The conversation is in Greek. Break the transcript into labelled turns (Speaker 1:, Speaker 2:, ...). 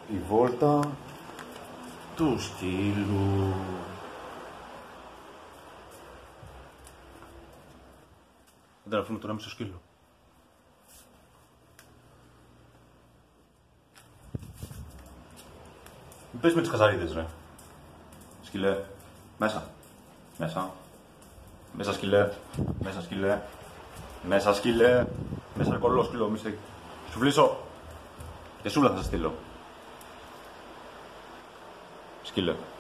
Speaker 1: η βόλτα του σκύλου. Δεν αφήνω τώρα με στο σκύλο. Μην πες με τις χαζαρίδες, ρε. Σκύλε, μέσα. Μέσα. Μέσα, σκύλε. Μέσα, σκύλε. Μέσα, σκύλε. Μέσα, κολλό σκύλο, μη σε... Σου βλύσω. Και σούλα θα σας στείλω. Σκύλε.